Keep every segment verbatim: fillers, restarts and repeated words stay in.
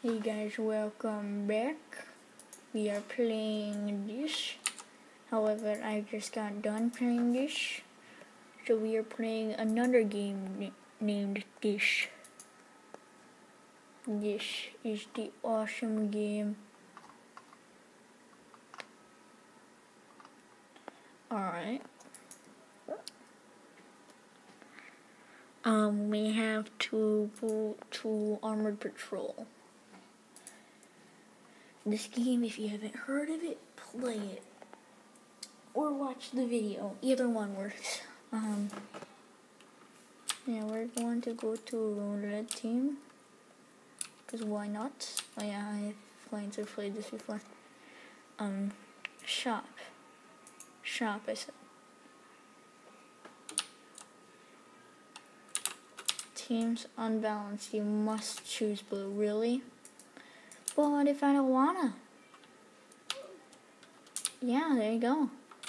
Hey guys, welcome back. We are playing this. However, I just got done playing this. So we are playing another game named This. This is the awesome game. Alright. Um, we have to go to Armored Patrol. This game, if you haven't heard of it, play it. Or watch the video. Either one works. Um, yeah, we're going to go to Red Team. Because why not? Oh yeah, I've played to play this before. Um, shop. Shop, I said. Teams unbalanced. You must choose blue. Really? But what if I don't wanna? Yeah, there you go.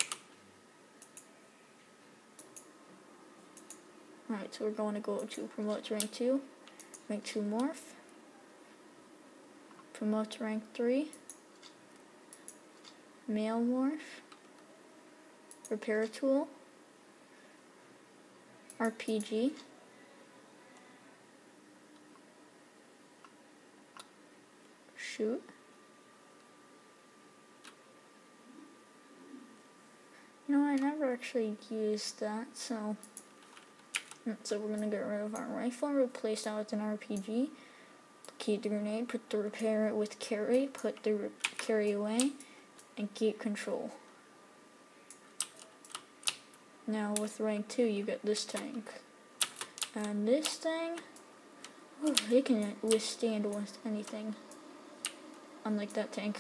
Alright, so we're going to go to promote to rank two. Rank two morph. Promote to rank three. Male morph. Repair tool. R P G. Shoot. You know, I never actually used that, so so we're gonna get rid of our rifle, replace that with an R P G. Keep the grenade, put the repair with carry, put the re carry away, and keep control. Now with rank two, you get this tank, and this thing, oh, it can withstand almost anything. Unlike that tank.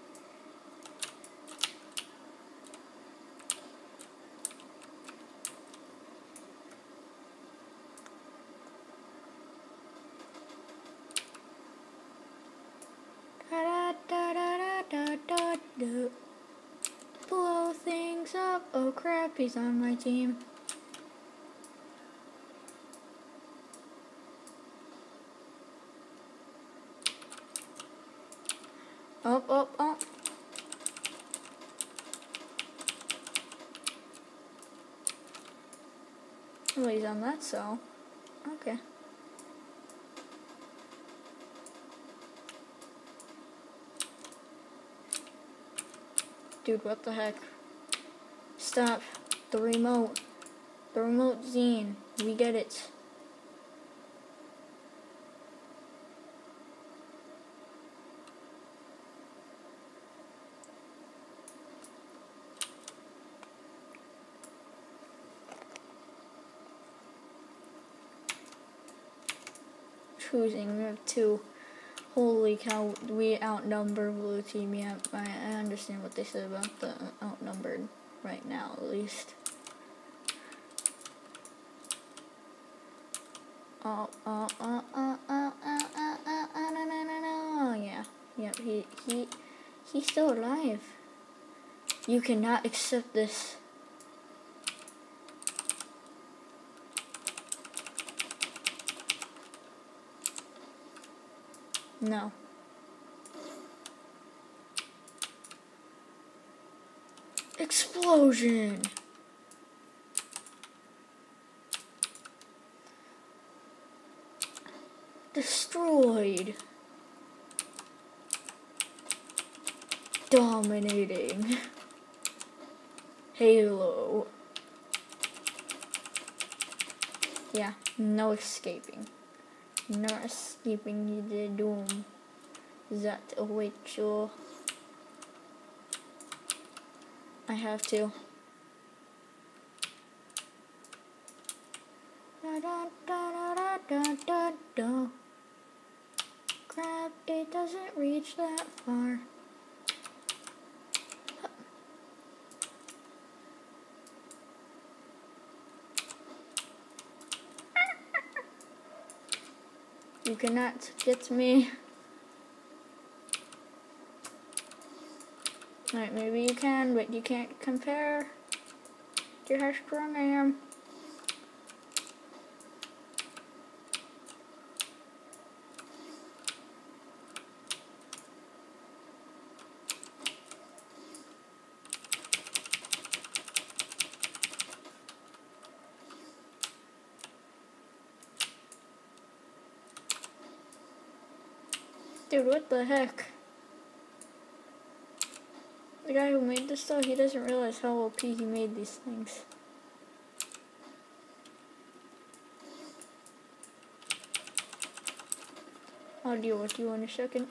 Da, da, da, da, da, da, da. Blow things up. Oh crap, he's on my team. Up, up, up. Oh, he's on that cell. Okay. Dude, what the heck? Stop. The remote. The remote Zine. We get it. Choosing. We have two. Holy cow, we outnumber blue team. Yeah, I, I understand what they said about the outnumbered right now, at least. Oh, oh, oh, oh, oh, oh, oh, oh, oh, no, no, no, no. Yeah, yeah, he, he, he's still alive. You cannot accept this. No. Explosion! Destroyed. Dominating. Halo. Yeah, no escaping. No escaping the doom that awaits you. I have to. Da, da, da, da, da, da, da. Crap, it doesn't reach that far. You cannot get me. Alright, maybe you can, but you can't compare to how strong I am. Dude, what the heck? The guy who made this stuff, he doesn't realize how O P he made these things. I'll deal with you in a second.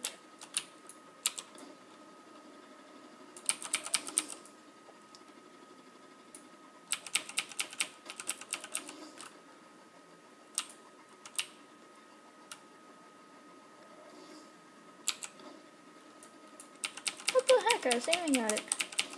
What the heck? I was aiming at it.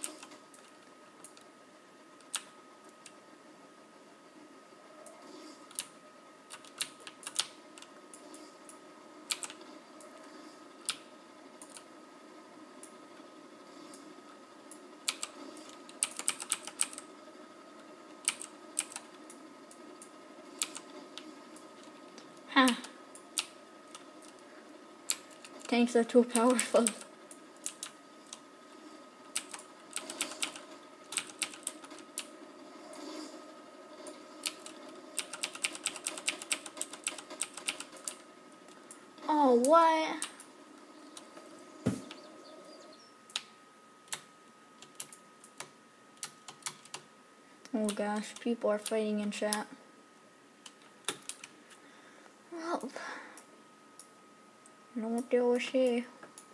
Huh. Tanks are too powerful. Oh, what? Oh gosh, people are fighting in chat. Well, I don't know what they always say.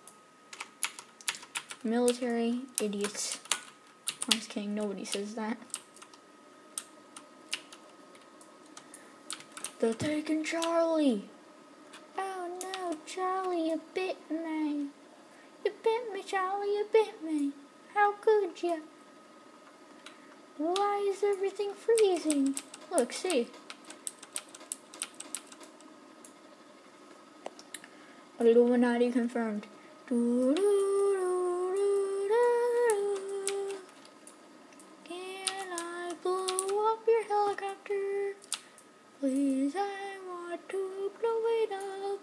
Military idiots. I'm just kidding, nobody says that. They're taking Charlie. Oh no, Charlie, you bit me. You bit me, Charlie, you bit me. How could you? Why is everything freezing? Look, see. Illuminati confirmed. Doo -doo -doo -doo -doo. Can I blow up your helicopter? Please, I want to blow it up.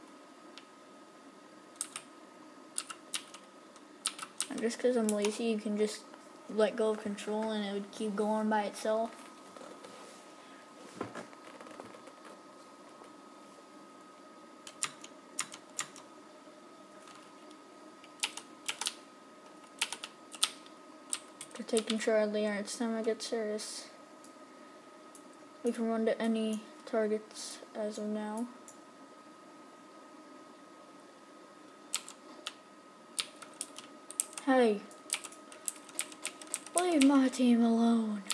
And just because I'm lazy, you can just let go of control and it would keep going by itself. We're taking Charlie, alright, it's time I get serious. We can run to any targets as of now. Hey, leave my team alone.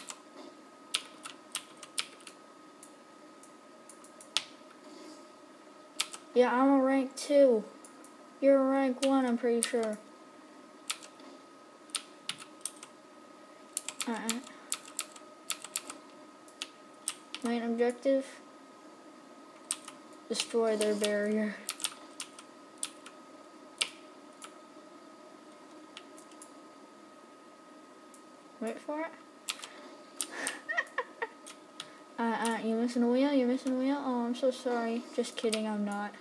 Yeah, I'm a rank two. You're a rank one, I'm pretty sure. Uh-uh. Main objective, destroy their barrier. Wait for it. uh, uh, you missing a wheel? You missing a wheel? Oh, I'm so sorry. Just kidding, I'm not.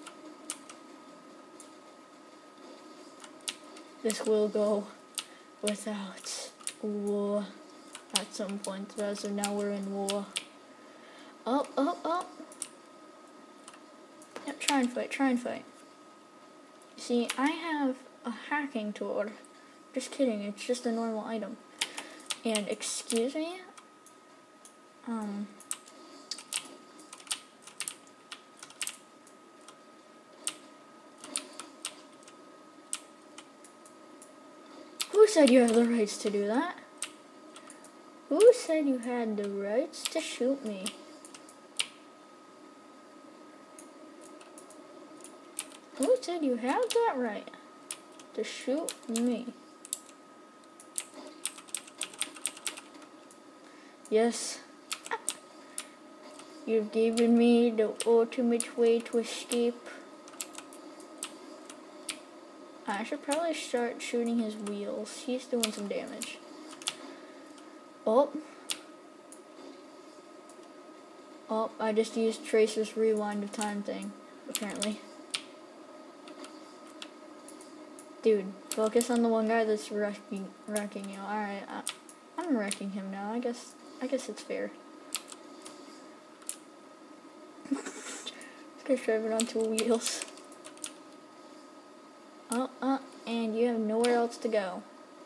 This will go without war at some point. As of now, we're in war. Oh, oh, oh. Yep, try and fight, try and fight. See, I have a hacking tool. Just kidding, it's just a normal item. And, excuse me? Um... Who said you have the rights to do that? Who said you had the rights to shoot me? Who said you have that right to shoot me? Yes. You've given me the ultimate way to escape. I should probably start shooting his wheels. He's doing some damage. Oh. Oh, I just used Tracer's rewind of time thing, apparently. Dude, focus on the one guy that's wrecking, wrecking you. Alright, I'm wrecking him now. I guess, I guess it's fair. This guy's driving on two wheels. Oh, uh, and you have nowhere else to go.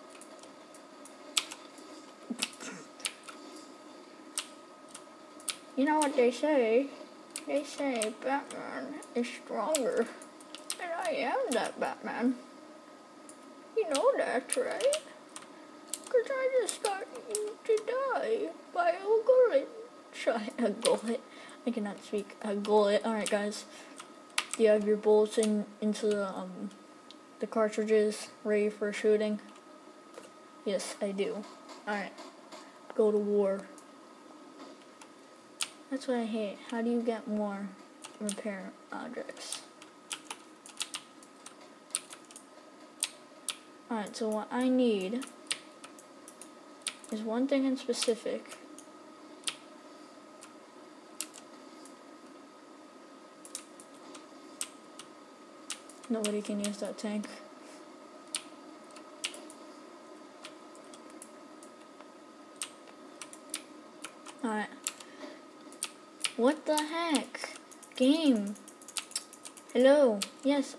You know what they say? They say Batman is stronger. And I am that Batman. You know that, right? Because I just got you to die by a gullet. Try a gullet. I cannot speak. A gullet. Alright, guys. Do you have your bullets in, into the, um, the cartridges ready for shooting? Yes, I do. Alright. Go to war. That's what I hate. How do you get more repair objects? Alright, so what I need is one thing in specific. Nobody can use that tank. Alright. What the heck? Game. Hello. Yes.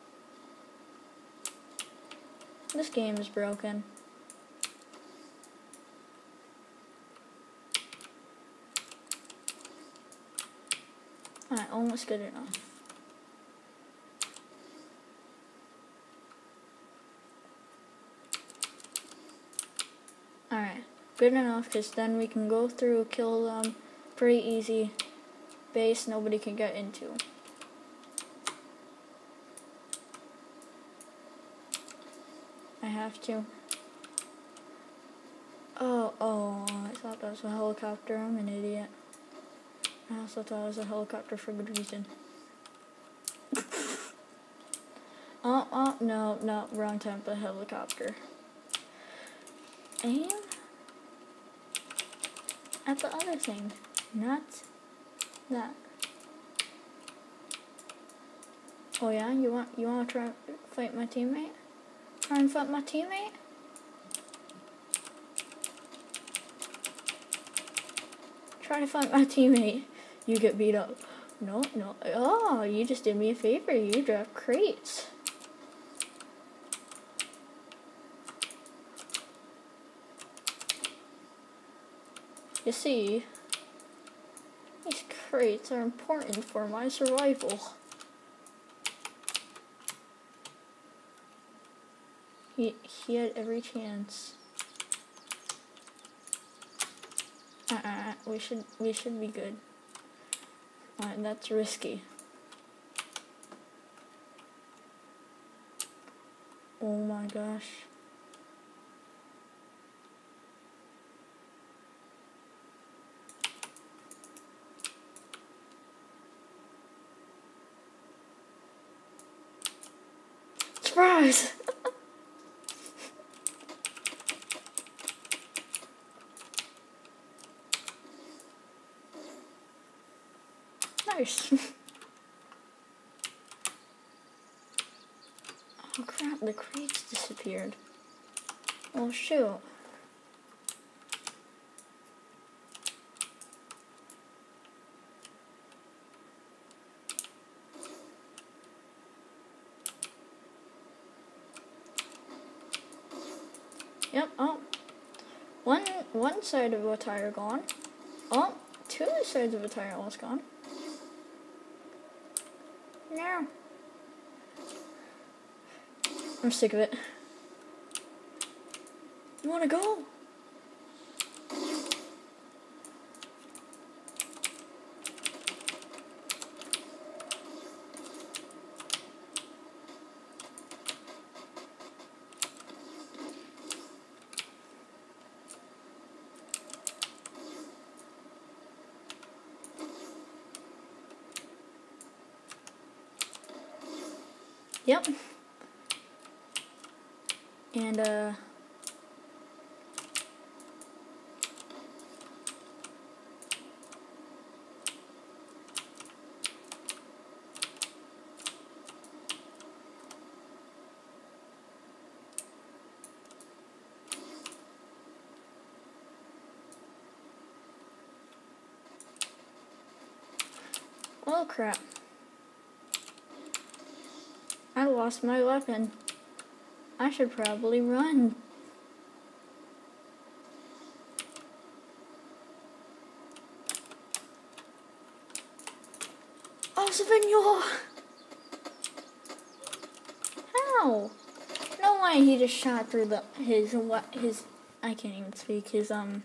This game is broken. Alright, almost good enough. Alright, good enough, because then we can go through, kill them pretty easy. Base nobody can get into. I have to. Oh, oh, I thought that was a helicopter. I'm an idiot. I also thought it was a helicopter for good reason. Oh, oh, no, no, wrong type of helicopter. Aim at the other thing, not that. Oh yeah, you want you want to try fight my teammate? Try and fight my teammate? Try to fight my teammate. You get beat up. No, no. Oh, you just did me a favor. You dropped crates. You see, these crates are important for my survival. He, he had every chance. Uh-uh, we should, we should be good. Alright, that's risky. Oh my gosh. Surprise! Nice. Oh crap, the crates disappeared. Oh shoot. Yep, oh. One, one side of a tire gone. Oh, two sides of a tire almost gone. No. I'm sick of it. You wanna go? Yep. And, uh... oh crap. I lost my weapon. I should probably run. Oh, Savinho! How? No way he just shot through the his what his I can't even speak his um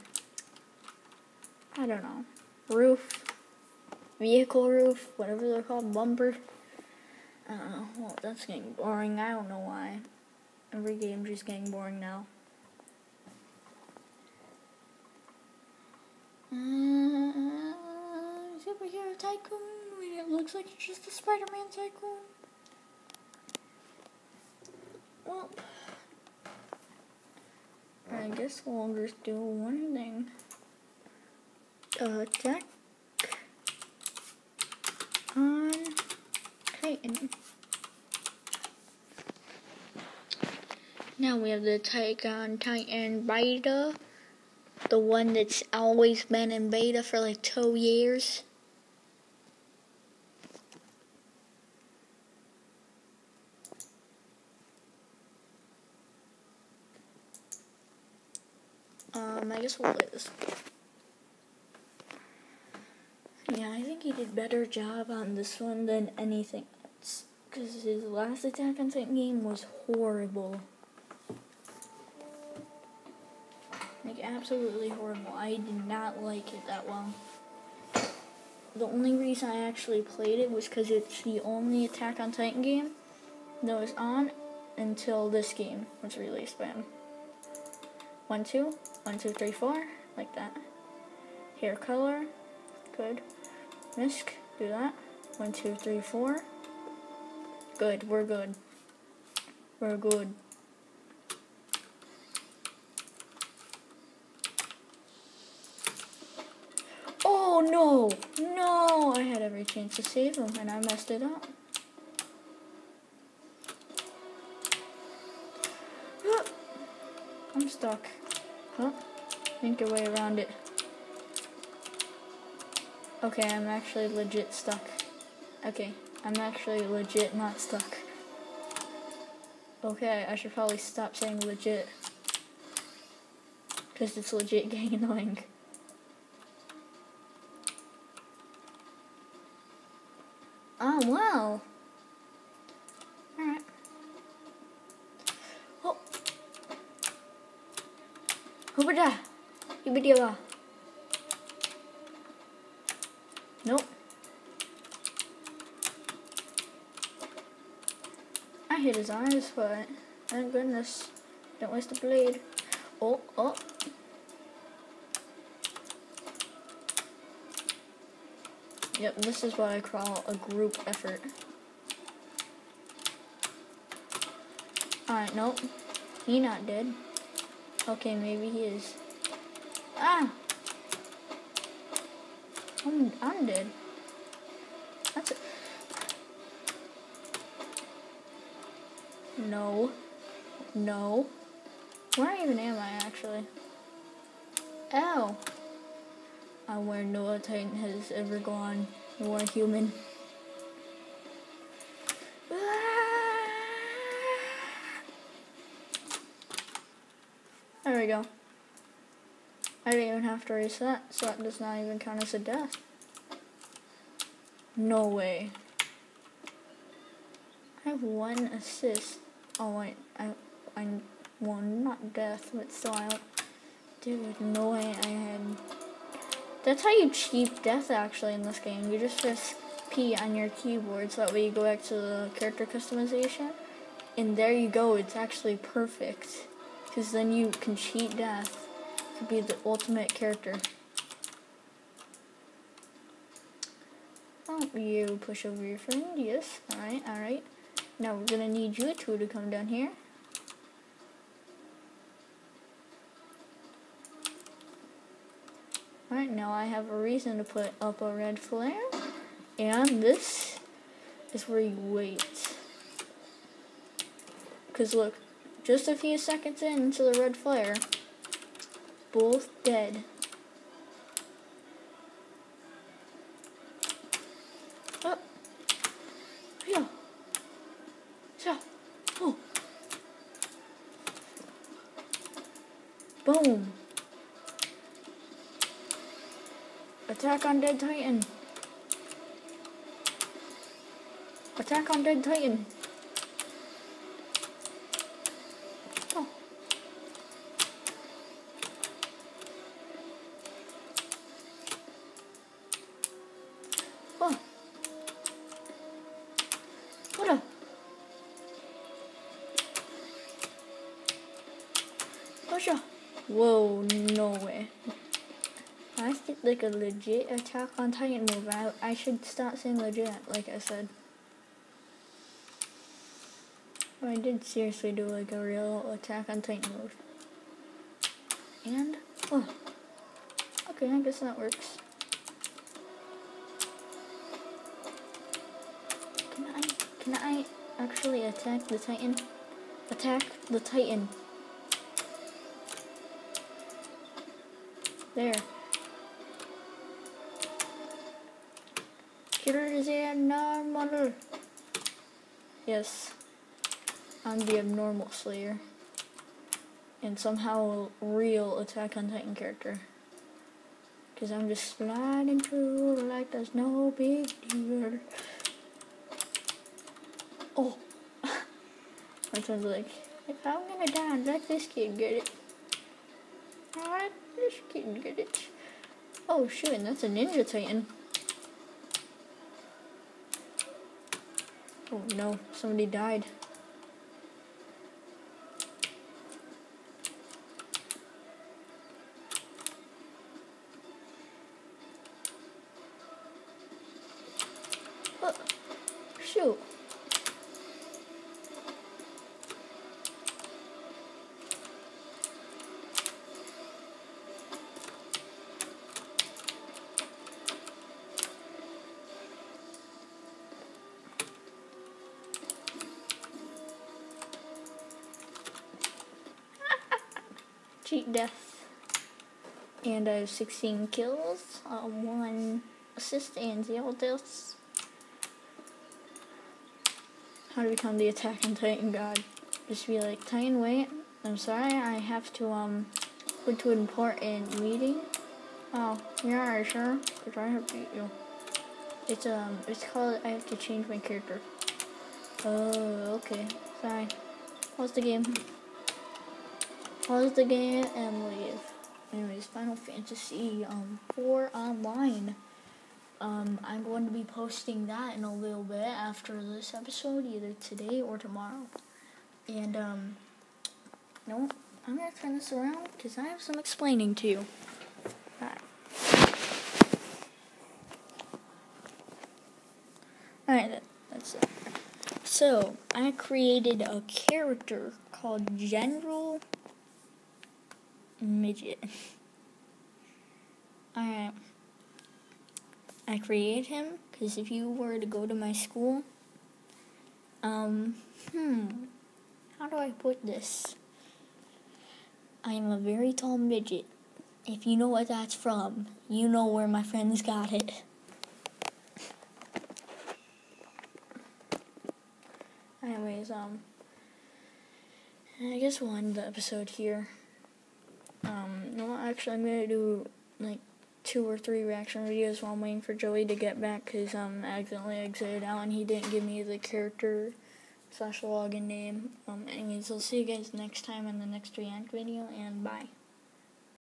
I don't know roof, vehicle roof, whatever they're called, bumper. I don't know. Well, that's getting boring. I don't know why. Every game's just getting boring now. Uh, superhero tycoon. It looks like it's just a Spider-Man tycoon. Well, I guess we'll just do one thing. Attack on Titan. Now we have the Attack on Titan beta. The one that's always been in beta for like two years. Um, I guess we'll play this. Yeah, I think he did a better job on this one than anything else. Because his last Attack on Titan game was horrible. Like, absolutely horrible. I did not like it that well. The only reason I actually played it was because it's the only Attack on Titan game that was on until this game was released by him. One, two, one, two, three, four, like that. Hair color, good. Misk, do that. One, two, three, four. Good, we're good. We're good. Oh no! No! I had every chance to save him and I messed it up. I'm stuck. Huh? Think your way around it. Okay, I'm actually legit stuck. Okay, I'm actually legit not stuck. Okay, I should probably stop saying legit. Because it's legit getting annoying. Oh, wow. Alright. Oh. Hubada. Hubadiwa. Nope. I hit his eyes, but thank goodness. Don't waste a blade. Oh, oh. Yep, this is what I call a group effort. Alright, nope. He not dead. Okay, maybe he is. Ah! I'm, I'm dead. That's it. No. No. Where even am I, actually? Ow! I where no Titan has ever gone. More human. There we go. I didn't even have to reset, so that does not even count as a death. No way. I have one assist. Oh wait, I, I, well, not death, but still I, dude, no way I had. That's how you cheat death actually in this game. You just press P on your keyboard so that way you go back to the character customization. And there you go, it's actually perfect. Because then you can cheat death to be the ultimate character. Oh, you push over your friend, yes. Alright, alright. Now we're gonna need you two to come down here. Alright, now I have a reason to put up a red flare. And this is where you wait. Because look, just a few seconds into the red flare, both dead. Oh. Yeah. So, oh. Boom. Attack on Dead Titan. Attack on Dead Titan. Oh. Oh. What a... Gotcha. Whoa, no way. That's like a legit Attack on Titan move. I, I should start saying legit, like I said. But I did seriously do like a real Attack on Titan move. And, oh. Okay, I guess that works. Can I, can I actually attack the Titan? Attack the Titan. There. Killer the abnormal. Yes. I'm the abnormal slayer. And somehow a real Attack on Titan character. Cause I'm just sliding through like there's no big deal. Oh. My son's like, if I'm gonna die, let this kid get it. Alright, this kid get it. Oh shoot, and that's a Ninja Titan. Oh no, somebody died. Oh, shoot. Cheat death. And I have sixteen kills, uh, one assist, and zero deaths. How to become the Attack on Titan god. Just be like, Titan, wait, I'm sorry, I have to um go to an important meeting. Oh, yeah, sure, because I have to beat you. It's um, it's called, I have to change my character. Oh, okay, sorry. Pause the game. Pause the game and leave. Anyways, Final Fantasy um four Online. Um, I'm going to be posting that in a little bit after this episode, either today or tomorrow. And um, you know what? I'm gonna turn this around because I have some explaining to you. Alright. Alright, that's it. So, I created a character called General Midget. Alright. I created him because if you were to go to my school, um, hmm, how do I put this? I am a very tall midget. If you know what that's from, you know where my friends got it. Anyways, um, I guess we'll end the episode here. Um, no, actually, I'm gonna do like two or three reaction videos while I'm waiting for Joey to get back, because um, I accidentally exited out and he didn't give me the character slash login name. Um, anyways, I'll see you guys next time in the next react video, and bye.